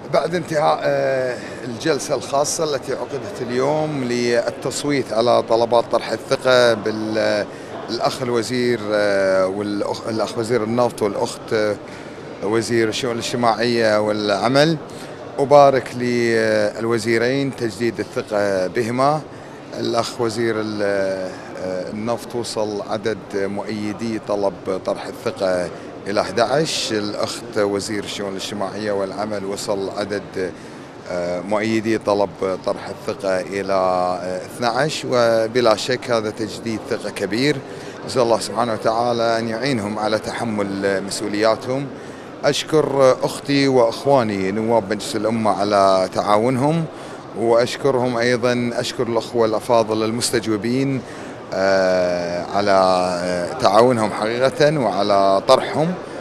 بعد انتهاء الجلسة الخاصة التي عقدت اليوم للتصويت على طلبات طرح الثقة بالأخ الوزير والأخ وزير النفط والأخت وزير الشؤون الاجتماعية والعمل، أبارك للوزيرين تجديد الثقة بهما. الأخ وزير النفط وصل عدد مؤيدي طلب طرح الثقة إلى 11، الأخت وزير الشؤون الاجتماعية والعمل وصل عدد مؤيدي طلب طرح الثقة إلى 12، وبلا شك هذا تجديد ثقة كبير. نسأل الله سبحانه وتعالى أن يعينهم على تحمل مسؤولياتهم. أشكر أختي وأخواني نواب مجلس الأمة على تعاونهم، وأشكرهم أيضا، أشكر الأخوة الأفاضل المستجوبين على تعاونهم حقيقة وعلى طرحهم.